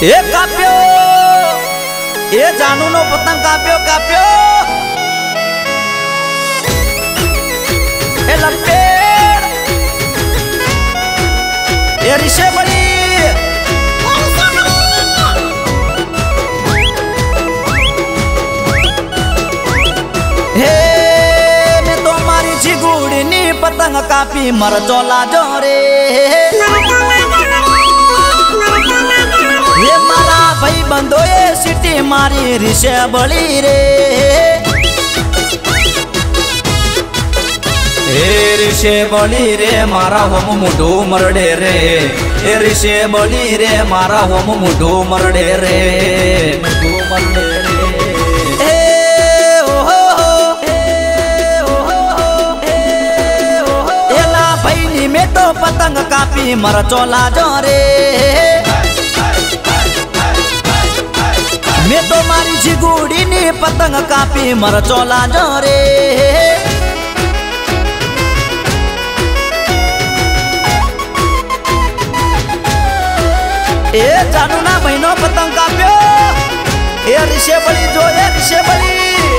ए काप्यो ए जानू नो पतंग काप्यो काप्यो ए लपेड़ ए रिशे बड़ी हे मैं तो मारी चिगुड़ी नी पतंग कापी मर चोला जोरे ये मारा भाई बंदो ये सिटी मारी रिशे बड़ी रे ए रिशे बड़ी रे मारा होम मुढो मरडे रे ए रिशे बड़ी रे मारा होम मुढो मरडे रे मुढो मरडे रे ए ओहो ए ला भाई नी में तो पतंग कापी मर चोला जो रे मैं तो मारी चिगुड़ी नी पतंग कापी मर चोला जो रे ए जानू ना बहनों पतंग काप्यो ए रिशे बड़ी जो ए रिशे बड़ी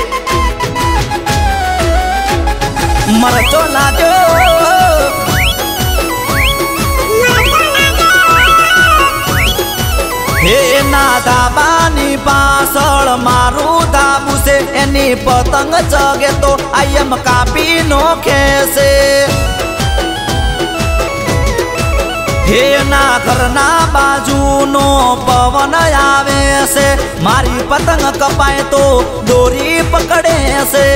मर चोला जो हे नादा बानी पासळ मारू दाबू से एनी पतंग जगे तो आयम कापी नो खेसे हे ना घरना बाजू नो पवन आवे से मारी पतंग कपाए तो डोरी पकड़े से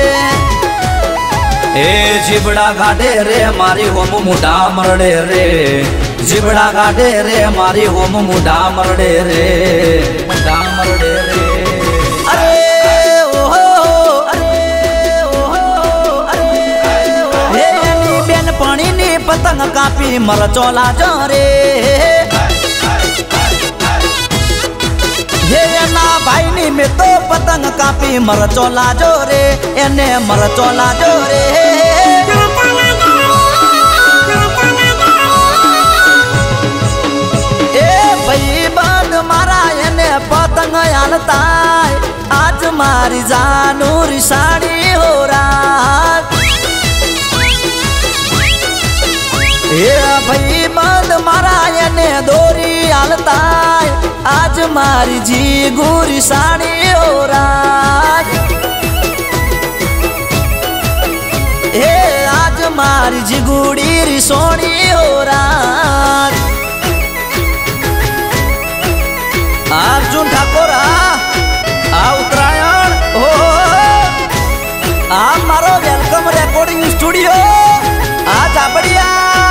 ए जिबड़ा गाडे रे मारी होम मुढा मरडे रे जिबड़ा गाडे रे मारी होम मुढा मरडे रे मुढा मरडे रे अरे ओहो अरे ओहो अरे हे नी बेन पानी नी पतंग कापी मर चोला जो रे हे ना भाई नी में तो पतंग कापी मर चोला जो रे एने मर चोला जो रे मारा एने पतंग आलताय आज मारी जानू रिसाड़ी हो रात ए भाई बंद मारा एने दोरी आलताय आज मारी जी गुरी साड़ी हो रात ए आज मारी जी गुड़ी रिसोड़ी हो रात अर्जुन ठाकुर आ उत्तरायण हो आ मारो वेलकम रेकॉर्डिंग स्टूडियो आ जा बढ़िया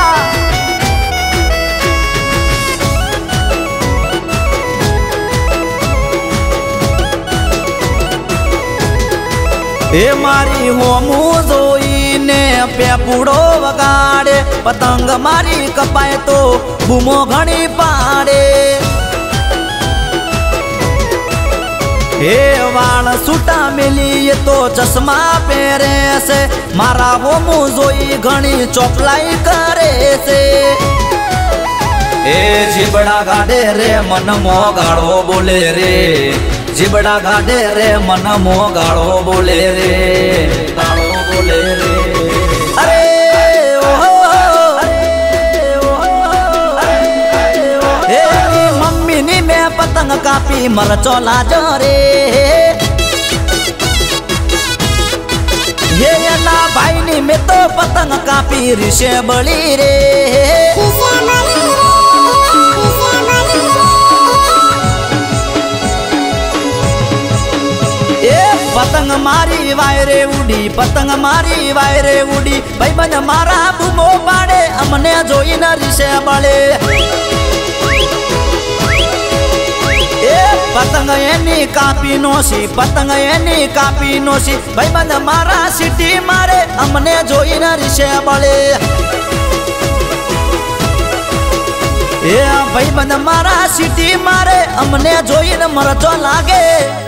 ए मारी होमू जोई ने पेपुड़ो वगाड़े पतंग मारी कपाए तो घूमो घनी पाड़े हे वाण सूटा मिली ये तो चश्मा पहरे से मारा वो मुझोई घनी चौपलाई करे से ए जिबड़ा गाडे रे मन मो गाड़ो बोले रे जिबड़ा गाडे रे मन मो गाड़ो बोले रे गाड़ो बोले रे अरे ओहो हे मम्मी नी मैं पतंग कापी मर चोला जो रे ये ना भाई नी में तो पतंग कापी रिशे बड़ी रे ए पतंग मारी वायरे उड़ी पतंग मारी वायरे उड़ी भाई बन मारा बुमो पाड़े हमने जोई न रिशे बड़े पतंग एनी कापी नोसी पतंग एनी कापी नोसी भाई बंद मारा सिटी मारे हमने जोई न रिशे बड़े ए भाई बंद मारा सिटी मारे हमने जोई न मर जो लागे।